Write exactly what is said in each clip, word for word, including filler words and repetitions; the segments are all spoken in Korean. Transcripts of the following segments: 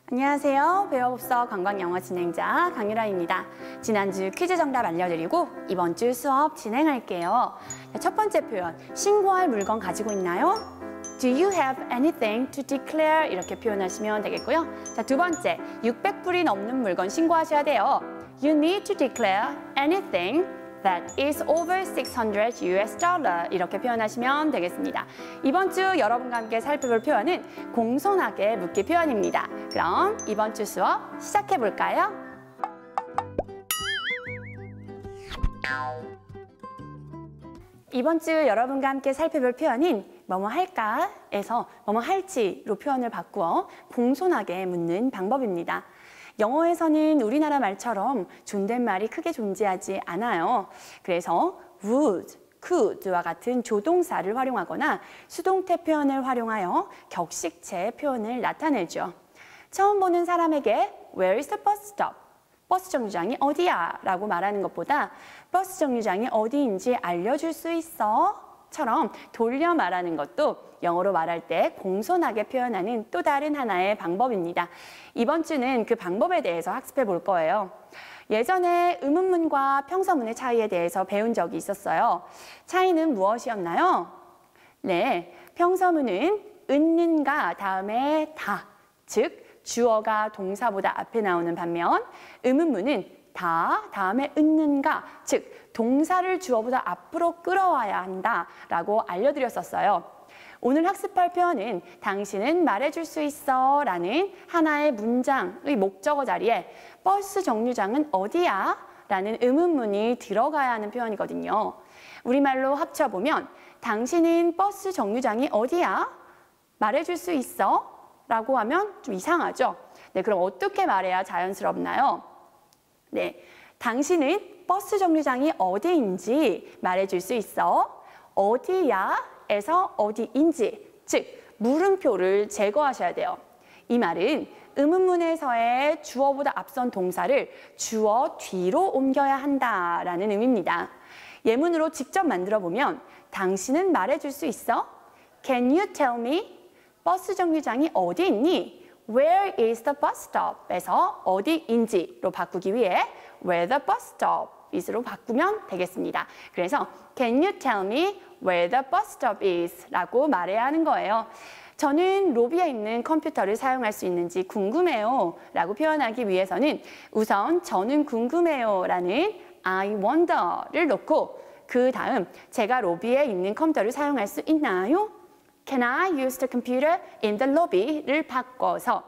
안녕하세요. 배워봅서 관광영어 진행자 강유라입니다. 지난주 퀴즈 정답 알려드리고 이번 주 수업 진행할게요. 첫 번째 표현, 신고할 물건 가지고 있나요? Do you have anything to declare? 이렇게 표현하시면 되겠고요. 자, 두 번째, 육백 불이 넘는 물건 신고하셔야 돼요. You need to declare anything that is over six hundred U S dollar 이렇게 표현하시면 되겠습니다. 이번 주 여러분과 함께 살펴볼 표현은 공손하게 묻기 표현입니다. 그럼 이번 주 수업 시작해 볼까요? 이번 주 여러분과 함께 살펴볼 표현은 뭐뭐 할까? 에서 뭐뭐 할지로 표현을 바꾸어 공손하게 묻는 방법입니다. 영어에서는 우리나라 말처럼 존댓말이 크게 존재하지 않아요. 그래서 would, could와 같은 조동사를 활용하거나 수동태 표현을 활용하여 격식체 표현을 나타내죠. 처음 보는 사람에게 Where is the bus stop? 버스 정류장이 어디야? 라고 말하는 것보다 버스 정류장이 어디인지 알려줄 수 있어? 처럼 돌려 말하는 것도 영어로 말할 때 공손하게 표현하는 또 다른 하나의 방법입니다. 이번 주는 그 방법에 대해서 학습해 볼 거예요. 예전에 의문문과 평서문의 차이에 대해서 배운 적이 있었어요. 차이는 무엇이었나요? 네, 평서문은 은는가 다음에 다, 즉 주어가 동사보다 앞에 나오는 반면 의문문은 다 다음에 은는가, 즉 동사를 주어보다 앞으로 끌어와야 한다라고 알려드렸었어요. 오늘 학습할 표현은 당신은 말해줄 수 있어 라는 하나의 문장의 목적어 자리에 버스 정류장은 어디야? 라는 의문문이 들어가야 하는 표현이거든요. 우리말로 합쳐보면 당신은 버스 정류장이 어디야? 말해줄 수 있어? 라고 하면 좀 이상하죠? 네, 그럼 어떻게 말해야 자연스럽나요? 네, 당신은 버스 정류장이 어디인지 말해줄 수 있어? 어디야? 에서 어디인지, 즉 물음표를 제거하셔야 돼요. 이 말은 의문문에서의 주어보다 앞선 동사를 주어 뒤로 옮겨야 한다라는 의미입니다. 예문으로 직접 만들어 보면 당신은 말해줄 수 있어? Can you tell me? 버스 정류장이 어디 있니? Where is the bus stop? 에서 어디인지로 바꾸기 위해 Where the bus stop is로 바꾸면 되겠습니다. 그래서 Can you tell me where the bus stop is? 라고 말해야 하는 거예요. 저는 로비에 있는 컴퓨터를 사용할 수 있는지 궁금해요 라고 표현하기 위해서는 우선 저는 궁금해요 라는 I wonder를 놓고 그 다음 제가 로비에 있는 컴퓨터를 사용할 수 있나요? Can I use the computer in the lobby를 바꿔서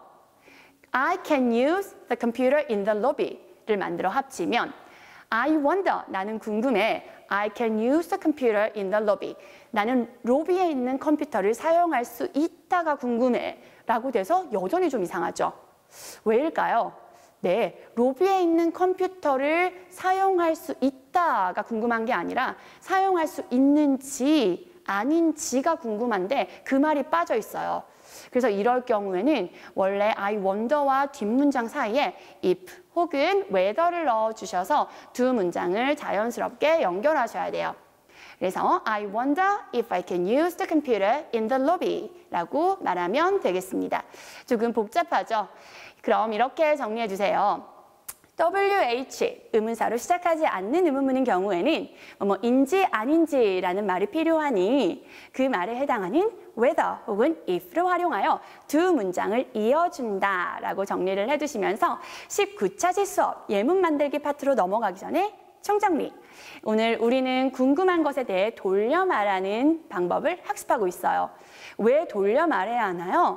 I can use the computer in the lobby를 만들어 합치면 I wonder, 나는 궁금해. I can use the computer in the lobby. 나는 로비에 있는 컴퓨터를 사용할 수 있다가 궁금해. 라고 돼서 여전히 좀 이상하죠. 왜일까요? 네, 로비에 있는 컴퓨터를 사용할 수 있다가 궁금한 게 아니라 사용할 수 있는지 아닌지가 궁금한데 그 말이 빠져 있어요. 그래서 이럴 경우에는 원래 I wonder와 뒷문장 사이에 if 혹은 whether를 넣어주셔서 두 문장을 자연스럽게 연결하셔야 돼요. 그래서 I wonder if I can use the computer in the lobby 라고 말하면 되겠습니다. 조금 복잡하죠? 그럼 이렇게 정리해 주세요. 더블유 에이치, 의문사로 시작하지 않는 의문문인 경우에는 뭐뭐인지 아닌지라는 말이 필요하니 그 말에 해당하는 whether 혹은 if를 활용하여 두 문장을 이어준다 라고 정리를 해두시면서 십구 차지 수업 예문 만들기 파트로 넘어가기 전에 총정리. 오늘 우리는 궁금한 것에 대해 돌려 말하는 방법을 학습하고 있어요. 왜 돌려 말해야 하나요?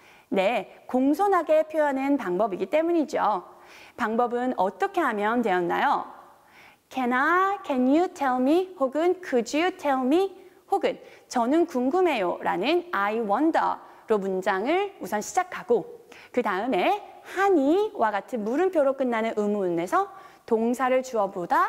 네, 공손하게 표현하는 방법이기 때문이죠. 방법은 어떻게 하면 되었나요? Can I, can you tell me? 혹은 could you tell me? 혹은 저는 궁금해요 라는 I wonder로 문장을 우선 시작하고 그 다음에 하니와 같은 물음표로 끝나는 의문문에서 동사를 주어보다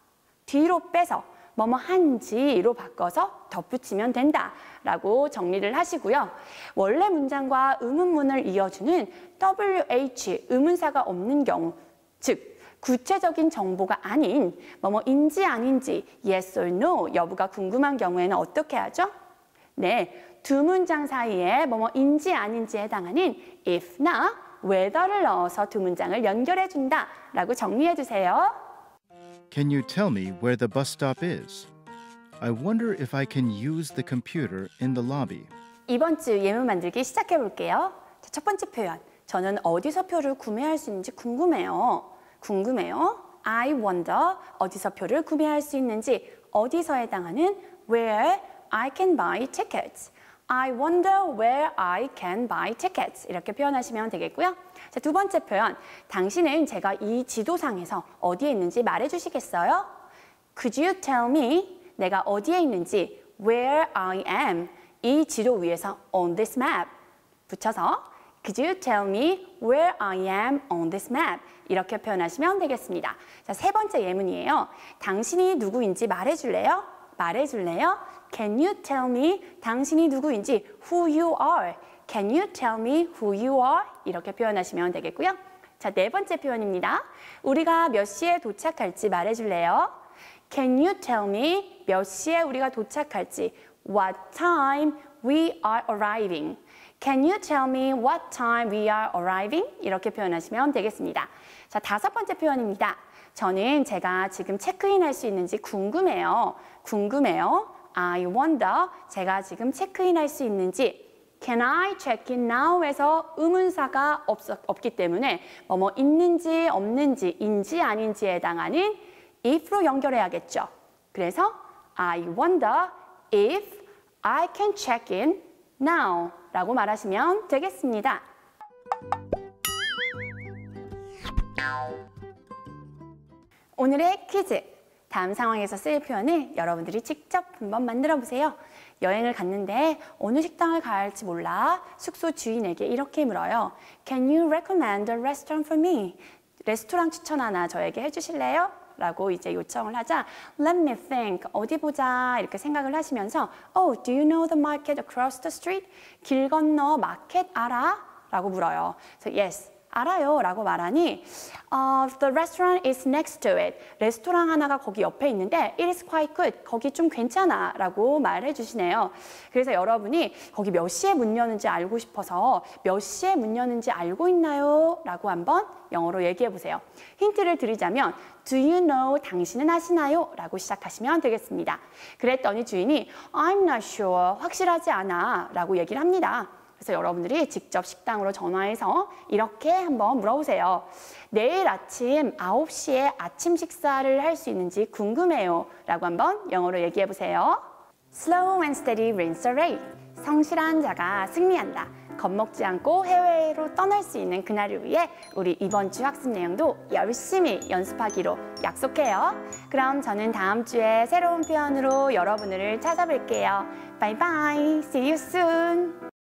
뒤로 빼서 뭐뭐 한지로 바꿔서 덧붙이면 된다라고 정리를 하시고요. 원래 문장과 의문문을 이어주는 더블유 에이치, 의문사가 없는 경우, 즉 구체적인 정보가 아닌 뭐뭐인지 아닌지 yes or no 여부가 궁금한 경우에는 어떻게 하죠? 네, 두 문장 사이에 뭐뭐인지 아닌지에 해당하는 if나 whether를 넣어서 두 문장을 연결해 준다 라고 정리해 주세요. Can you tell me where the bus stop is? I wonder if I can use the computer in the lobby. 이번 주 예문 만들기 시작해 볼게요. 자, 첫 번째 표현. 저는 어디서 표를 구매할 수 있는지 궁금해요. 궁금해요. I wonder 어디서 표를 구매할 수 있는지 어디서에 해당하는 where I can buy tickets. I wonder where I can buy tickets. 이렇게 표현하시면 되겠고요. 자, 두 번째 표현. 당신은 제가 이 지도상에서 어디에 있는지 말해 주시겠어요? Could you tell me 내가 어디에 있는지 where I am 이 지도 위에서 on this map 붙여서 Could you tell me where I am on this map? 이렇게 표현하시면 되겠습니다. 자, 세 번째 예문이에요. 당신이 누구인지 말해줄래요? 말해줄래요? Can you tell me 당신이 누구인지 who you are? Can you tell me who you are? 이렇게 표현하시면 되겠고요. 자, 네 번째 표현입니다. 우리가 몇 시에 도착할지 말해줄래요? Can you tell me 몇 시에 우리가 도착할지 What time we are arriving? Can you tell me what time we are arriving? 이렇게 표현하시면 되겠습니다. 자, 다섯 번째 표현입니다. 저는 제가 지금 체크인 할 수 있는지 궁금해요. 궁금해요. I wonder 제가 지금 체크인 할 수 있는지 Can I check in now?에서 의문사가 없, 없기 때문에 뭐뭐 있는지 없는지 인지 아닌지에 해당하는 if로 연결해야겠죠. 그래서 I wonder if I can check in now 라고 말하시면 되겠습니다. 오늘의 퀴즈. 다음 상황에서 쓰일 표현을 여러분들이 직접 한번 만들어 보세요. 여행을 갔는데 어느 식당을 가야 할지 몰라 숙소 주인에게 이렇게 물어요. Can you recommend a restaurant for me? 레스토랑 추천 하나 저에게 해주실래요? 라고 이제 요청을 하자 Let me think, 어디 보자 이렇게 생각을 하시면서 Oh, do you know the market across the street? 길 건너 마켓 알아? 라고 물어요. 그래서 Yes, 알아요 라고 말하니 uh, The restaurant is next to it. 레스토랑 하나가 거기 옆에 있는데 It is quite good. 거기 좀 괜찮아 라고 말해 주시네요. 그래서 여러분이 거기 몇 시에 문 여는지 알고 싶어서 몇 시에 문 여는지 알고 있나요? 라고 한번 영어로 얘기해 보세요. 힌트를 드리자면 Do you know? 당신은 아시나요? 라고 시작하시면 되겠습니다. 그랬더니 주인이 I'm not sure. 확실하지 않아 라고 얘기를 합니다. 그래서 여러분들이 직접 식당으로 전화해서 이렇게 한번 물어보세요. 내일 아침 아홉 시에 아침 식사를 할 수 있는지 궁금해요. 라고 한번 영어로 얘기해 보세요. Slow and steady wins the race. 성실한 자가 승리한다. 겁먹지 않고 해외로 떠날 수 있는 그날을 위해 우리 이번 주 학습 내용도 열심히 연습하기로 약속해요. 그럼 저는 다음 주에 새로운 표현으로 여러분을 찾아뵐게요. Bye bye. See you soon.